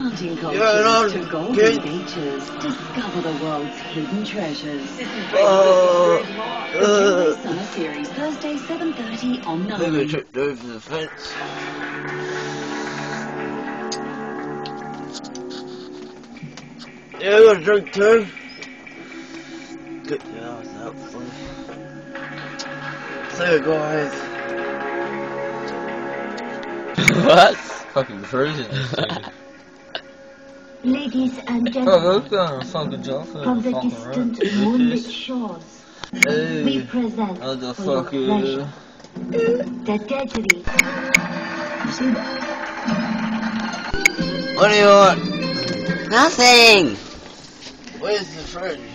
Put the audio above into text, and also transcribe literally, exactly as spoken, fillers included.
Hunting cultures Yeah, no, to golden good. beaches, discover the world's hidden treasures. Oh, The uh, Summer Series, Thursday, seven thirty on maybe I nine. tripped over the fence. Yeah, I got a drink too. Good, yeah, that was helpful. So, guys. What? Fucking version. Ladies and Oh, gentlemen, ook een fucking job. from the distant moonlit shores, we Hey, present what the for your fuck? pleasure Uh, the deadly. You see that? What do you want? Nothing! Where's the fridge?